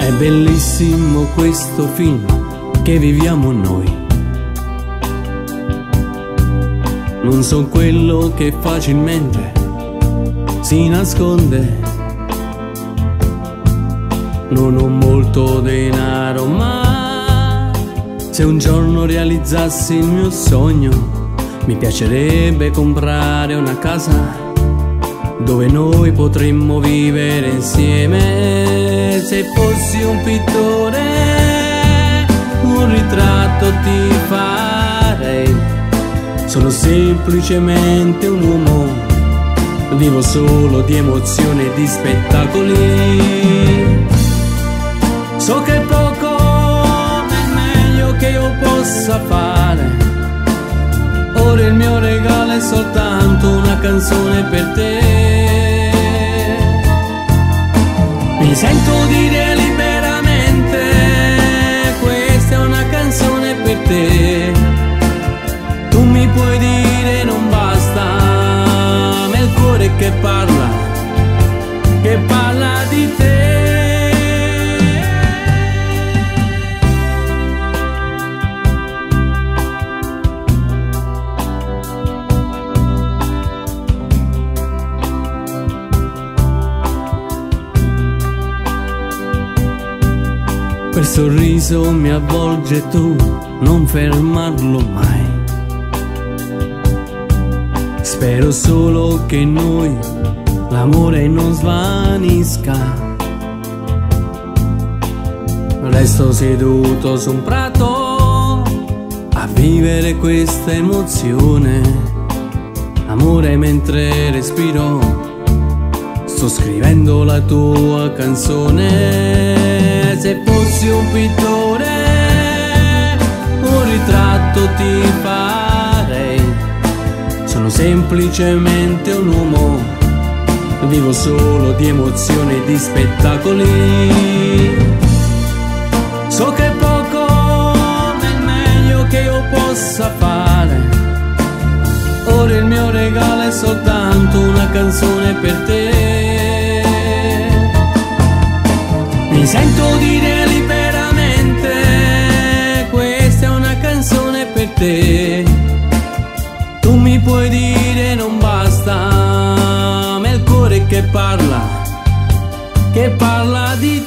È bellissimo questo film che viviamo noi. Non son quello che facilmente si nasconde. Non ho molto denaro, ma se un giorno realizzassi il mio sogno, mi piacerebbe comprare una casa dove noi potremmo vivere insieme. Se fossi un pittore, un ritratto ti farei. Sono semplicemente un uomo, vivo solo di emozioni e di spettacoli. So che poco è il meglio che io possa fare. Ora il mio regalo è soltanto una canzone per te. Mi sento dire liberamente, questa è una canzone per te. Tu mi puoi dire non basta, ma è il cuore che parla di te. Quel sorriso mi avvolge, tu non fermarlo mai. Spero solo che noi l'amore non svanisca. Resto seduto su un prato a vivere questa emozione. Amore, mentre respiro sto scrivendo la tua canzone. Se fossi un pittore, un ritratto ti farei. Sono semplicemente un uomo, vivo solo di emozioni e di spettacoli. So che poco è il meglio che io possa fare. Ora il mio regalo è soltanto una canzone per te. Mi sento dire liberamente, questa è una canzone per te. Tu mi puoi dire non basta, ma è il cuore che parla di te.